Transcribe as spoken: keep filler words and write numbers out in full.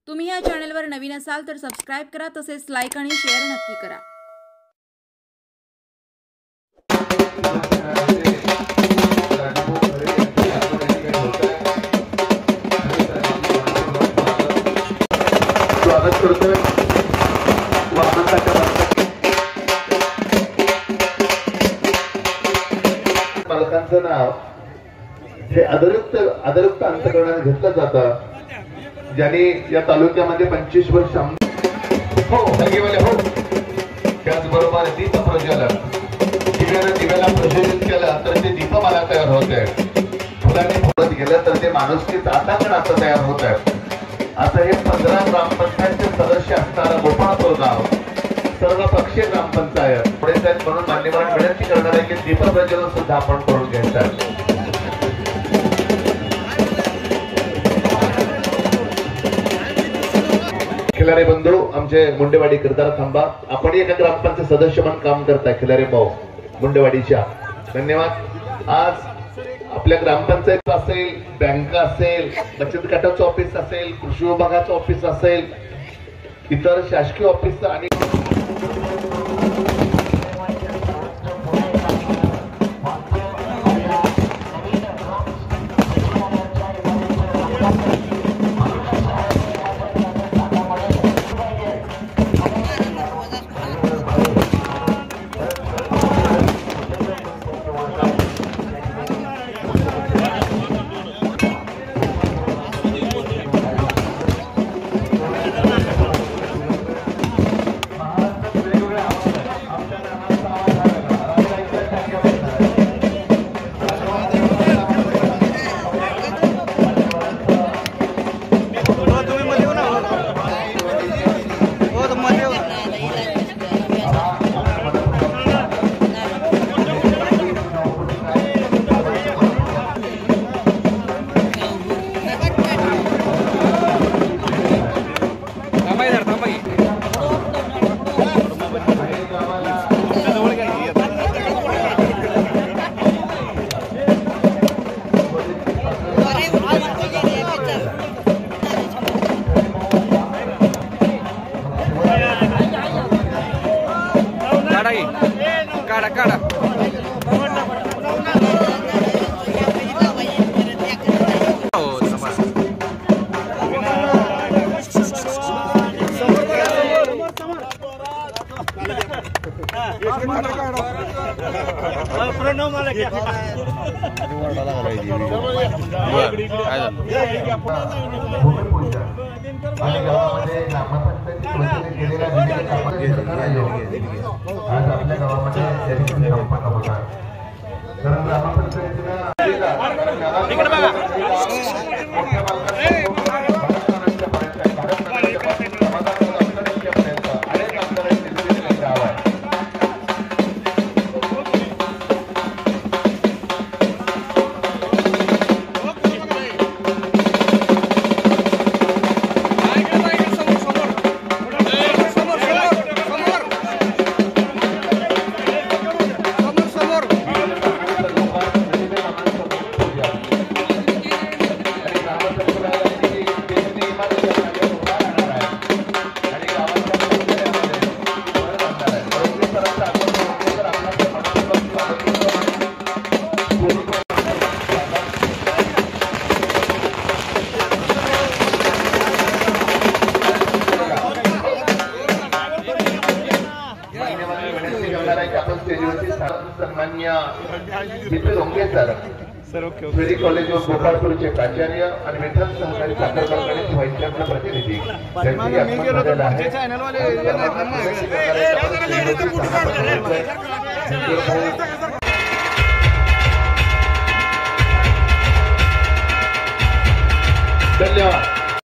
तुम्ही या चॅनलवर नवीन असाल तर सबस्क्राइब करा, तसेच लाईक आणि शेअर नक्की करा। स्वागत करतोय पालकांचं नाव हे अतिरिक्त अतिरिक्त अंतकरणाने घेतलं जातं, ज्यांनी या तालुक्यामध्ये पंचवीस वर्ष हो लगेवाले हो त्याचबरोबर दीप प्रज्वलन दिव्यानं दिव्याला प्रज्वलित केलं तर ते दीपमाला तयार होत आहे, फुलांनी फुलत गेलं तर ते माणुसकीचं आताच नातं तयार होत आहे। आता हे पंधरा ग्रामपंचायतचे सदस्य असणारा गोपाळपूर गाव सर्व पक्षीय ग्रामपंचायत पुढे जाईल म्हणून मान्यवरांना विनंती करणार आहे की दीप प्रज्वलन सुद्धा आपण करून घ्यायचं। खिलारे बंधू आमचे मुंडेवाडी किरदार थांबा, आपण एका ग्रामपंचायत सदस्य म्हणून काम करताय खिलारे भाऊ मुंडेवाडीच्या, धन्यवाद। आज आपल्या ग्रामपंचायत असेल, बँक असेल, बचत गटाचं ऑफिस असेल, कृषी विभागाचं ऑफिस असेल, इतर शासकीय ऑफिस आणि काढा काढा प्रणव मला आज आपल्या गावामध्ये संपन्न होणार, कारण ग्रामपंचायतीला फेरी कॉलेज ऑफ गोपाळपूरचे प्राचार्य आणि विठ्ठल सहकारी साखर कारखान्याचे व्हाईस चेअरमन प्रतिनिधी त्यांची